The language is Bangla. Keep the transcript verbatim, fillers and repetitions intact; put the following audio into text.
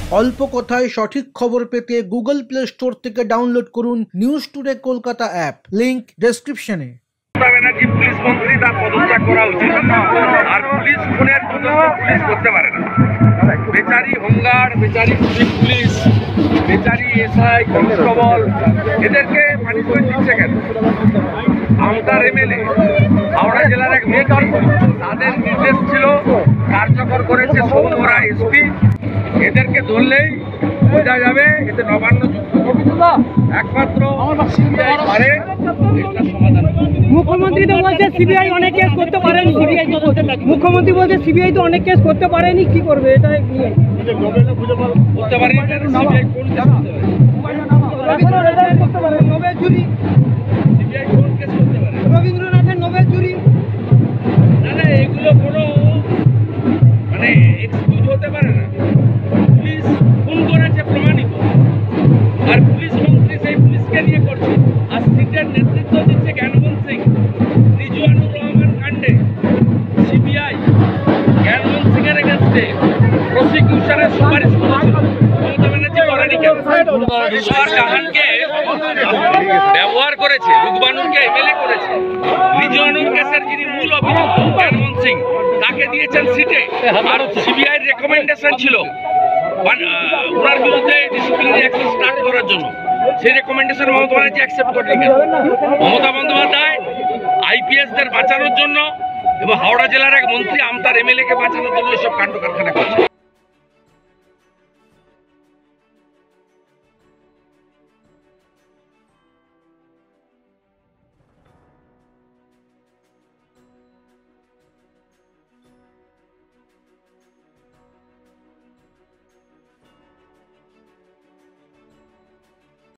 অল্প কথায় সঠিক খবর পেতে গুগল প্লে স্টোর থেকে ডাউনলোড করুন News Today Kolkata app, link ডেসক্রিপশনে। ব্যানার্জি পুলিশ মন্ত্রী তার পদত্যাগ করা উচিত, আর পুলিশ খুনের তদন্ত পুলিশ করতে পারে না। বেচারি হোমগার্ড, বেচারি পুলিশ, বেচারি এসআই, কনস্টেবল, এদেরকে পানিশমেন্ট দিচ্ছে কেন? আমতার এমএলএ, হাওড়া জেলার এক মন্ত্রী, তাদের নির্দেশ ছিল, কার্যকর করেছে সৌম্য রায় এসপি। এদেরকে ধরলেই বোঝা যাবে এতে নবান্ন যুক্ত, একমাত্র সিবিআই পারে এটা সমাধান। মুখ্যমন্ত্রী তো বলছে সিবিআই অনেক কেস করতে পারেনি, মুখ্যমন্ত্রী বলছে সিবিআই তো অনেক কেস করতে পারেনি, কি করবে এটা নিয়ে? করতে পারেনি সিবিআই কোন কেস করতে পারে? নোবেল চুরি, সিবিআই কোন কেস করতে পারে? রবীন্দ্রনাথের নোবেল চুরি। না না, এগুলো কোনো মানে এক্সকিউজ হতে পারে না। পুলিশ খুন করেছে প্রমাণিত, আর পুলিশ মন্ত্রী সেই পুলিশকে নিয়ে করছে, আর সিটের নেতৃত্ব দিচ্ছে জ্ঞানমোহন সিং। রিজওয়ানুর রহমান কাণ্ডে সিবিআই জ্ঞানমোহন সিং এর এগেন্স্টে প্রসিকিউশনের সুপারিশ করেছিল, মমতা ব্যানার্জি করেনি কেন? জাহানকে ব্যবহার করেছে, রুকবানুরকে এমএলএ করেছে। রিজওয়ানুর কেসের যিনি মূল অভিযুক্ত জ্ঞানমোহন সিং, তাকে দিয়েছেন সিটে, আর সিবিআই রেকমেন্ডেশন ছিল ওনার বিরুদ্ধে ডিসিপ্লিনারি অ্যাকশন স্টার্ট করার জন্য। সেই রেকমেন্ডেশন মমতা ব্যানার্জি অ্যাকসেপ্ট করেনি কেন? মমতা বন্দ্যোপাধ্যায় আইপিএসদের বাঁচানোর জন্য এবং হাওড়া জেলার এক মন্ত্রী আমতার এমএলএ কে বাঁচানোর জন্য এসব কাণ্ড কারখানা করছে।